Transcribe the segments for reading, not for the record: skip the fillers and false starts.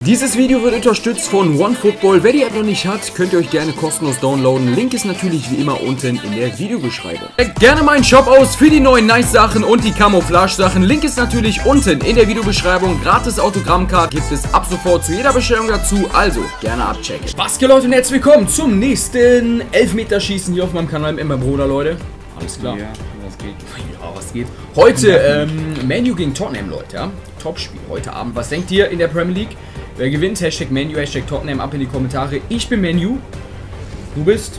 Dieses Video wird unterstützt von OneFootball. Wer die App noch nicht hat, könnt ihr euch gerne kostenlos downloaden. Link ist natürlich wie immer unten in der Videobeschreibung. Checkt gerne meinen Shop aus für die neuen Nice-Sachen und die Camouflage-Sachen. Link ist natürlich unten in der Videobeschreibung. Gratis Autogrammcard gibt es ab sofort zu jeder Bestellung dazu. Also gerne abchecken. Was geht, Leute, und herzlich willkommen zum nächsten Elfmeterschießen hier auf meinem Kanal mit meinem Bruder, Leute. Alles klar? Ja, was geht? Ja, was geht? Heute Man U gegen Tottenham, Leute, ja? Topspiel heute Abend. Was denkt ihr in der Premier League? Wer gewinnt? Hashtag Man U, Hashtag Tottenham, ab in die Kommentare. Ich bin Man U. Du bist?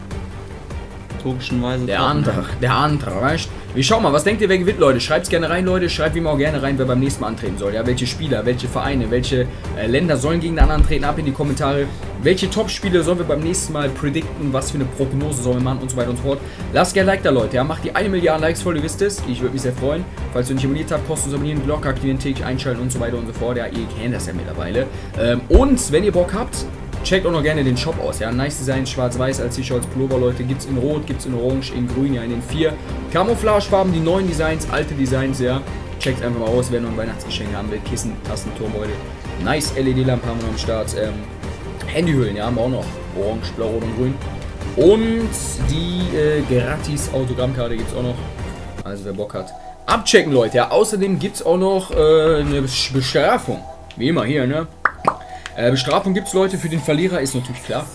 Logischerweise Der andere, weißt du? Wir schauen mal, was denkt ihr, wer gewinnt, Leute? Schreibt es gerne rein, Leute. Schreibt wie immer auch gerne rein, wer beim nächsten Mal antreten soll. Ja, welche Spieler, welche Vereine, welche Länder sollen gegen den anderen antreten? Ab in die Kommentare. Welche Top-Spiele sollen wir beim nächsten Mal predikten? Was für eine Prognose sollen wir machen und so weiter und so fort. Lasst gerne ein Like da, Leute. Ja, macht die 1 Milliarde Likes voll, ihr wisst es. Ich würde mich sehr freuen. Falls ihr nicht abonniert habt, kostenlos abonnieren, Glocke aktivieren, täglich einschalten und so weiter und so fort. Ja, ihr kennt das ja mittlerweile. Und wenn ihr Bock habt, checkt auch noch gerne den Shop aus, ja. Nice Design, schwarz-weiß als T-Shirt, als Pullover, Leute. Gibt's in Rot, gibt's in Orange, in Grün, ja, in den 4 Camouflagefarben, die neuen Designs, alte Designs, ja. Checkt einfach mal aus, wer noch ein Weihnachtsgeschenk haben will. Kissen, Tassen, Turmbeutel. Nice LED-Lampen haben wir noch am Start. Handyhüllen, ja, haben wir auch noch. Orange, Blau, Rot und Grün. Und die gratis Autogrammkarte gibt's auch noch. Also wer Bock hat, abchecken, Leute, ja. Außerdem gibt's auch noch eine Bestrafung. Wie immer hier, ne? Bestrafung gibt es, Leute, für den Verlierer, ist natürlich klar.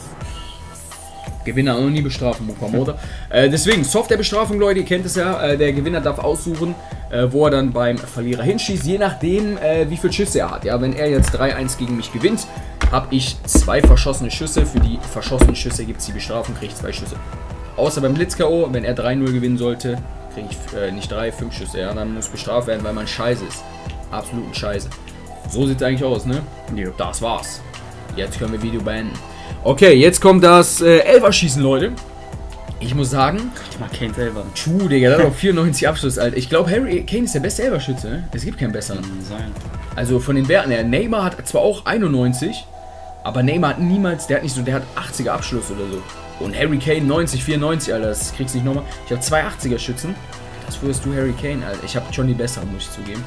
Gewinner auch noch nie bestrafen, Mukamoto. Deswegen, Software-Bestrafung, Leute, ihr kennt es ja. Der Gewinner darf aussuchen, wo er dann beim Verlierer hinschießt, je nachdem, wie viele Schüsse er hat. Ja, wenn er jetzt 3-1 gegen mich gewinnt, habe ich 2 verschossene Schüsse. Für die verschossenen Schüsse gibt es die Bestrafung, kriege ich 2 Schüsse. Außer beim Blitz-K.O., wenn er 3-0 gewinnen sollte, kriege ich nicht 3, 5 Schüsse. Ja, dann muss bestraft werden, weil man scheiße ist. Absoluten Scheiße. So sieht es eigentlich aus, ne? Ja. Das war's. Jetzt können wir Video beenden. Okay, jetzt kommt das Elferschießen, Leute. Ich muss sagen... Ich mag Kane selber. Digga, der hat auch 94 Abschluss, Alter. Ich glaube, Harry Kane ist der beste Elferschütze, ne? Es gibt keinen besseren. Sein. Also von den Werten her. Neymar hat zwar auch 91, aber Neymar hat niemals... Der hat 80er Abschluss oder so. Und Harry Kane 90, 94, Alter. Das kriegst du nicht nochmal. Ich habe 2 80er Schützen. Das wirst du, Harry Kane, Alter. Ich habe schon die besseren, muss ich zugeben.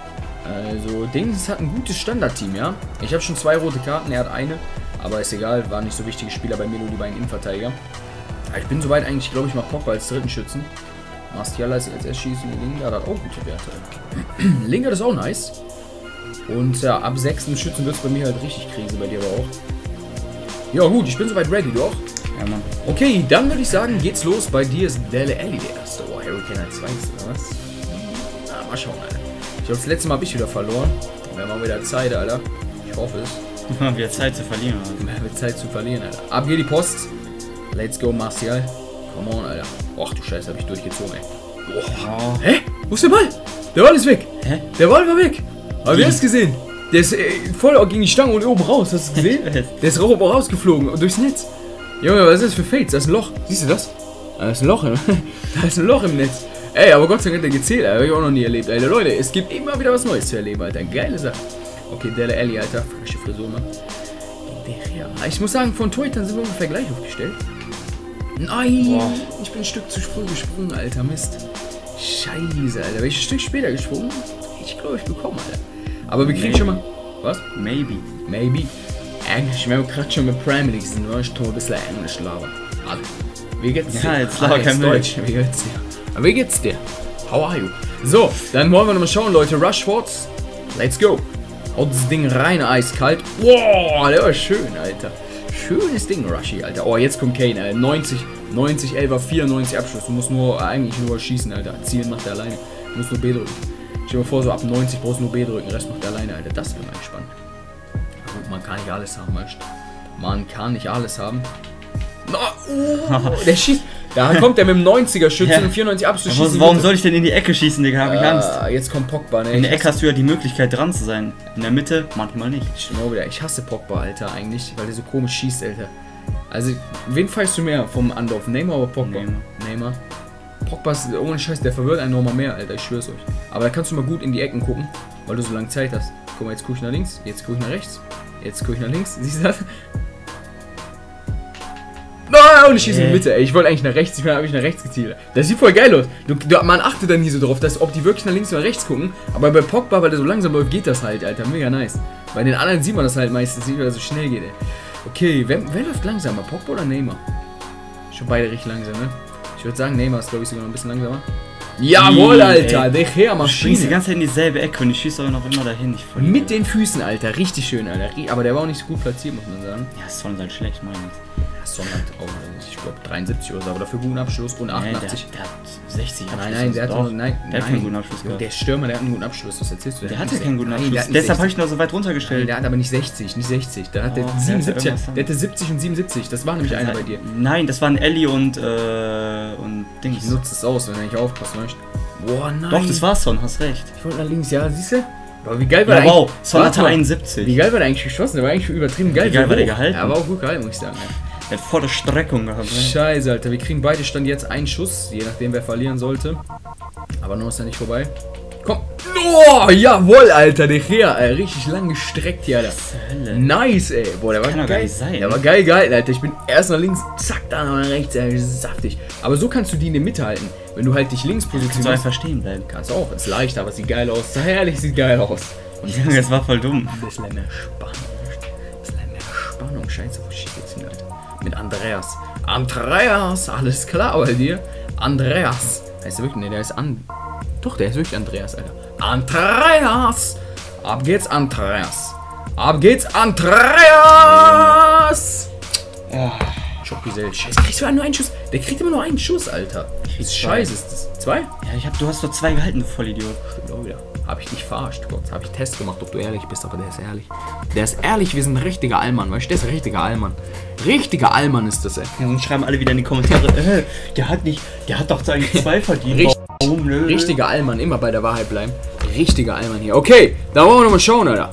Also, Dings hat ein gutes Standardteam, ja. Ich habe schon 2 rote Karten, er hat eine. Aber ist egal, waren nicht so wichtige Spieler bei mir, nur die beiden Innenverteidiger. Ich bin soweit eigentlich, glaube ich, mal Pogba als dritten Schützen. Martial als Erstschießen, Lingard hat auch gute Werte. Lingard ist auch nice. Und ja, ab 6. Schützen wird es bei mir halt richtig Krise, bei dir aber auch. Ja gut, ich bin soweit ready, du auch? Ja, Mann. Okay, dann würde ich sagen, geht's los. Bei dir ist Dele Alli der erste. Oh, Harry Kane als zweites, oder was? Na, mal schauen, Alter. Ich glaube, das letzte Mal habe ich wieder verloren. Wir haben auch wieder Zeit, Alter. Ich hoffe es. Wir haben wieder Zeit zu verlieren, Alter. Wir haben Zeit zu verlieren, Alter. Ab geht die Post. Let's go, Martial. Come on, Alter. Och, du Scheiße, habe ich durchgezogen, ey. Oh. Hä? Wo ist der Ball? Der Ball ist weg. Hä? Der Ball war weg. Aber wer hat es gesehen? Der ist voll gegen die Stange und oben raus. Hast du es gesehen? Der ist oben rausgeflogen und durchs Netz. Junge, was ist das für Fates? Da ist ein Loch. Siehst du das? Da ist ein Loch. Da ist ein Loch im Netz. Ey, aber Gott sei Dank hat er gezählt, Alter. Hab ich auch noch nie erlebt, Alter. Leute, es gibt immer wieder was Neues zu erleben, Alter. Geile Sache. Okay, Dele Alli, Alter. Frische Frisur, Mann. Ich muss sagen, von Torhütern sind wir ungefähr gleich aufgestellt. Nein! Boah. Ich bin ein Stück zu früh gesprungen, Alter. Mist. Scheiße, Alter. Wäre ich ein Stück später gesprungen? Ich glaube, ich bekomme, Alter. Aber wir kriegen schon mal... Was? Maybe. Englisch, wenn wir gerade schon mit Premier League sind, ich tue ein bisschen Englisch labern. Also, wie geht's dir? Ja, jetzt laber kein Deutsch. Wie geht's dir? Wie geht's dir? How are you? So, dann wollen wir noch mal schauen, Leute. Rushford, let's go. Haut das Ding rein, eiskalt. Wow, der war schön, Alter. Schönes Ding, Rushy, Alter. Oh, jetzt kommt Kane, Alter. 90, 11er, 94 Abschluss. Du musst nur, eigentlich nur schießen, Alter. Zielen macht er alleine. Du musst nur B drücken. Stell dir mal vor, so ab 90 brauchst du nur B drücken. Den Rest macht er alleine, Alter. Das wird mal spannend. Gut, man kann nicht alles haben, weißt du. Man kann nicht alles haben. Der schießt. Da kommt der mit dem 90er Schützen und 94 Abschluss schießen. Warum soll ich denn in die Ecke schießen, Digga? Hab ich Angst. Jetzt kommt Pogba, ne? In der Ecke hast du ja die Möglichkeit dran zu sein. In der Mitte manchmal nicht. Stimmt auch wieder. Ich hasse Pogba, Alter, eigentlich, weil der so komisch schießt, Alter. Also, wen feierst du mehr vom Anlauf? Neymar oder Pogba? Neymar. Pogba ist ohne Scheiß, der verwirrt einen nochmal mehr, Alter, ich schwör's euch. Aber da kannst du mal gut in die Ecken gucken, weil du so lange Zeit hast. Guck mal, jetzt guck ich nach links, jetzt guck ich nach rechts, jetzt guck ich nach links. Siehst du das? Nein! Ja, und ich schieße in die Mitte, ey. Ich wollte eigentlich nach rechts, ich habe mich nach rechts gezielt. Das sieht voll geil aus. Man achtet da nie so drauf, dass ob die wirklich nach links oder rechts gucken. Aber bei Pogba, weil der so langsam läuft, geht das halt, Alter. Mega nice. Bei den anderen sieht man das halt meistens nicht, weil er so schnell geht, ey. Okay, wer läuft langsamer? Pogba oder Neymar? Schon beide richtig langsam, ne? Ich würde sagen, Neymar ist, glaube ich, sogar noch ein bisschen langsamer. Jawohl, Alter, der Herr Du schießt die ganze Zeit in dieselbe Ecke und ich schieße auch noch immer dahin. Mit den Füßen, Alter, richtig schön, Alter. Aber der war auch nicht so gut platziert, muss man sagen. Ja, Son halt schlecht, meine ich. Ja, Son hat auch, ich glaube, 73 oder so, aber dafür guten Abschluss und 88. Der hat 60 Abschluss. Nein, der hat der hat keinen guten Abschluss gehabt. Der Stürmer, der hat einen guten Abschluss, was erzählst du? Der hatte keinen guten Abschluss. Deshalb habe ich ihn auch so weit runtergestellt. Der hat aber nicht 60, nicht 60. Da hat der 77, der hatte 70 und 77. Das war nämlich einer bei dir. Nein, das waren Ellie und Dings. Ich nutze es aus, wenn er nicht aufpassen möchte. Boah, nein. Doch, das war's Son, hast recht. Ich wollte nach links, ja, siehst du? Aber wie geil war der wow, Son hatte 71. Wie geil war der eigentlich geschossen? Der war eigentlich übertrieben geil. Wie geil war der gehalten? Er war auch gut gehalten, muss ich sagen. Er hat volle Streckung gehabt. Scheiße, Alter. Wir kriegen beide Stand jetzt einen Schuss, je nachdem wer verlieren sollte. Aber noch ist er nicht vorbei. Komm. Oh, jawohl, Alter. Der Herr, richtig lang gestreckt hier, Alter. Nice, ey. Boah, der war geil. Gar nicht sein, der war geil gehalten, Alter. Ich bin erst nach links, zack, dann nach rechts, Alter. Saftig. Aber so kannst du die in der Mitte halten. Wenn du halt dich links positionierst. Kannst du einfach stehen bleiben. Kannst du auch. Ist leicht, aber sieht geil aus. So herrlich, sieht geil aus. Und das war voll dumm. Ein bisschen mehr Spannung. Scheiße, wo steht jetzt hin, Alter? Mit Andreas. Andreas, alles klar bei dir? Andreas. Heißt der wirklich? Ne, der ist Doch, der ist wirklich Andreas, Alter. Andreas! Ab geht's, Andreas. Ab geht's, Andreas! Ja. Schockgesell. Scheiße, kriegst du nur einen Schuss? Der kriegt immer nur einen Schuss, Alter. Scheiße, ist das. 2? Ja, du hast doch 2 gehalten, du Vollidiot. Stimmt auch wieder. Hab ich dich verarscht, Gott. Hab ich Test gemacht, ob du ehrlich bist, aber der ist ehrlich. Der ist ehrlich, wir sind ein richtiger Allmann, weißt du? Der ist ein richtiger Allmann. Richtiger Allmann ist das, ey. Ja, und schreiben alle wieder in die Kommentare, der hat doch eigentlich 2 verdient. Richtiger Allmann, immer bei der Wahrheit bleiben. Richtiger Allmann hier. Okay, da wollen wir nochmal schauen, Alter.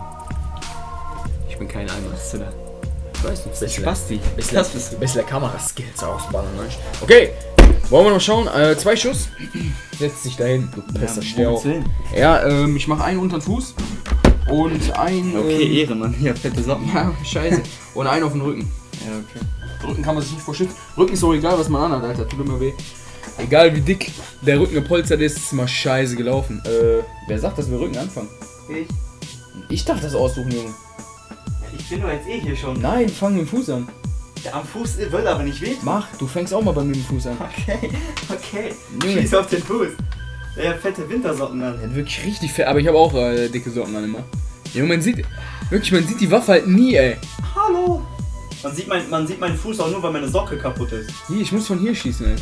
Ich bin kein Allmann. Was ist du da? Ich weiß nicht. Bisschen Kameraskills ausbauen, weißt du? Okay, wollen wir noch schauen? 2 Schuss. Setz dich dahin, du Pisser, steh auf. Ja, ich mach einen unter den Fuß. Und einen. Okay, Ehrenmann, hier, fette Socken. Ja, scheiße. Und einen auf den Rücken. Ja, okay. Rücken kann man sich nicht vorstellen. Rücken ist auch egal, was man anhat, Alter. Tut immer weh. Egal wie dick der Rücken gepolstert ist, ist immer scheiße gelaufen. Wer sagt, dass wir Rücken anfangen? Ich. Ich darf das aussuchen, Junge. Ich bin doch jetzt hier schon. Nein, fang mit dem Fuß an. Ja, am Fuß will aber nicht weh. Mach, du fängst auch mal bei mir mit dem Fuß an. Okay. Schieß auf den Fuß. Der hat fette Wintersocken an. Der hat wirklich richtig fett, aber ich habe auch dicke Socken an immer. Junge, man sieht die Waffe halt nie, ey. Hallo. Man sieht meinen Fuß auch nur, weil meine Socke kaputt ist. Hier, ich muss von hier schießen, Alter.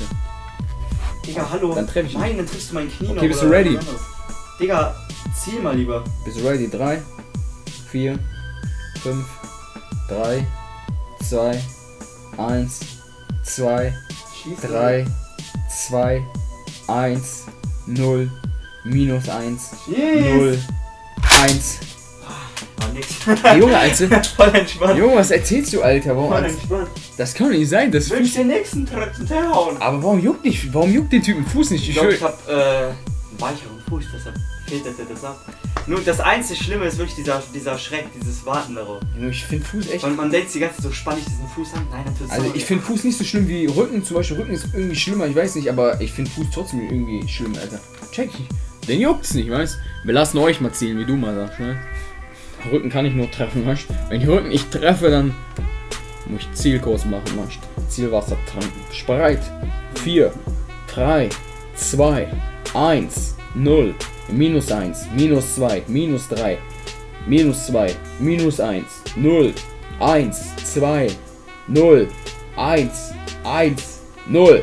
Digga, hallo. Dann treff ich ihn. Nein, dann triffst du mein Knie noch. Okay, bist du ready? Digga, ziel mal lieber. Bist du ready? 3, 4, 5, 3, 2, 1, 2, 3, 2, 1, 0, minus 1, 0, 1. War nix. Hey, Junge, Alter. Voll entspannt. Junge, was erzählst du, Alter? Warum? Voll entspannt. Das kann doch nicht sein. Das will ich den nächsten Tritt hauen. Aber warum juckt den Typen Fuß nicht? Ich glaube, ich hab einen weicheren Fuß, deshalb fehlt das ab. Nur das einzige Schlimme ist wirklich dieser Schreck, dieses Warten darauf. Ich finde Fuß echt. Man denkt die ganze Zeit so, spann ich diesen Fuß an? Nein, natürlich. Also ich finde Fuß nicht so schlimm wie Rücken. Zum Beispiel Rücken ist irgendwie schlimmer, ich weiß nicht, aber ich finde Fuß trotzdem irgendwie schlimm, Alter. Check ich. Den juckt's nicht, weißt? Wir lassen euch mal zielen, wie du mal sagst, ne? Rücken kann ich nur treffen, weißt? Wenn ich Rücken nicht treffe, dann muss ich Zielkurs machen, weißt? Zielwasser tranken. Bereit. 4, 3, 2, 1, 0. Minus 1, minus 2, minus 3, minus 2, minus 1, 0, 1, 2, 0, 1, 1, 0.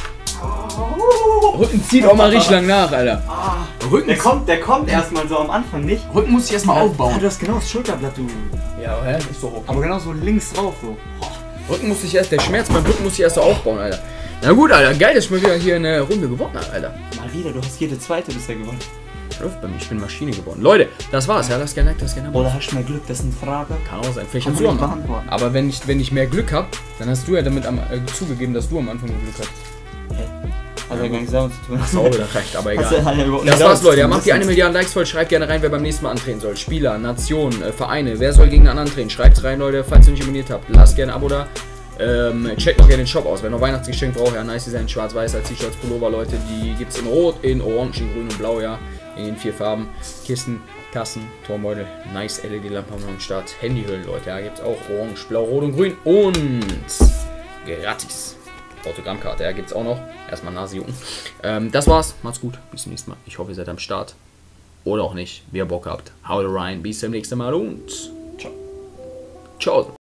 Rücken zieht auch mal richtig lang nach, Alter. Rücken der kommt erstmal so am Anfang nicht. Rücken muss ich erstmal aufbauen. Du hast genau das Schulterblatt, du. Ja, hä? Ist doch okay. Aber genau so links drauf, so. Rücken muss ich erst, der Schmerz beim Rücken muss ich erst so aufbauen, Alter. Na gut, Alter, geil, dass ich mal wieder hier eine Runde gewonnen habe, Alter. Mal wieder, du hast jede zweite bisher gewonnen. Läuft bei mir, ich bin Maschine geworden. Leute, das war's, ja, lasst gerne Like, lasst gerne Abo. Oder hast du mehr Glück, das ist eine Frage. Kann auch sein, vielleicht hast du am Anfang. Aber wenn ich mehr Glück hab, dann hast du ja damit zugegeben, dass du am Anfang Glück hast. Hat ja gar nichts damit zu tun. Hast du auch wieder recht, aber egal. Das war's, Leute. Ja, macht die 1 Milliarde Likes voll. Schreibt gerne rein, wer beim nächsten Mal antreten soll. Spieler, Nationen, Vereine. Wer soll gegen einen anderen treten? Schreibt's rein, Leute. Falls ihr nicht abonniert habt, lasst gerne ein Abo da. Checkt noch gerne den Shop aus. Wenn ihr noch Weihnachtsgeschenk braucht, ja, nice Design, schwarz-weiß, T-Shirts, Pullover, Leute, die gibt es in Rot, in Orange, in Grün und Blau, ja. In den 4 Farben. Kisten, Tassen, Turmbeutel, nice LED-Lampe haben wir am Start. Handyhüllen, Leute, ja, gibt es auch Orange, Blau, Rot und Grün und gratis. Autogrammkarte, ja, gibt es auch noch. Erstmal Nase jucken. Das war's. Macht's gut. Bis zum nächsten Mal. Ich hoffe, ihr seid am Start. Oder auch nicht, wie ihr Bock habt. Haut rein. Bis zum nächsten Mal und ciao. Ciao.